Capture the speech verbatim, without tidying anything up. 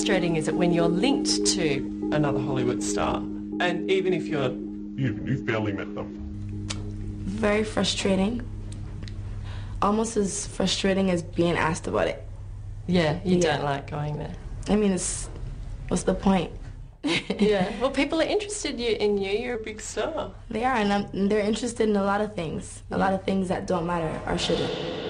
frustrating is it when you're linked to another Hollywood star, and even if you're... You, you barely met them. Very frustrating. Almost as frustrating as being asked about it. Yeah, you Yeah. don't like going there. I mean, it's... what's the point? Yeah, well, people are interested you, in you. You're a big star. They are, and, I'm, and they're interested in a lot of things. A lot of things that don't matter or shouldn't.